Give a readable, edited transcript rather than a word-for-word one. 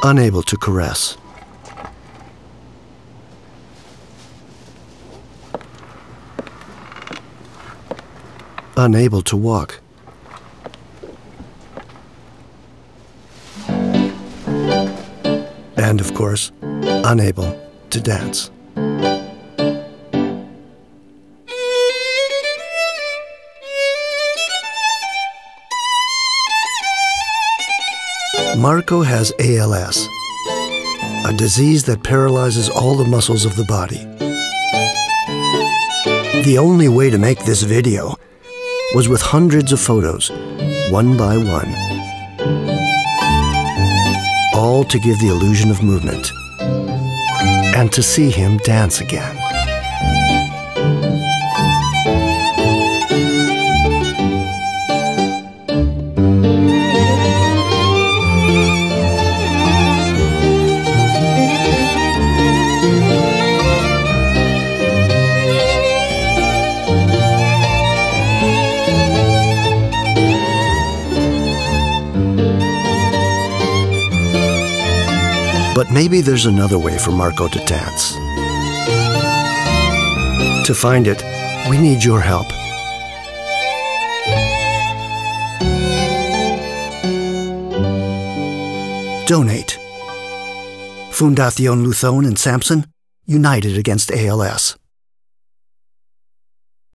unable to caress. Unable to walk. And, of course, unable to dance. Marco has ALS, a disease that paralyzes all the muscles of the body. The only way to make this video was with hundreds of photos, one by one, all to give the illusion of movement and to see him dance again. But maybe there's another way for Marco to dance. To find it, we need your help. Donate. Fundación Luzón and Samsung, united against ALS.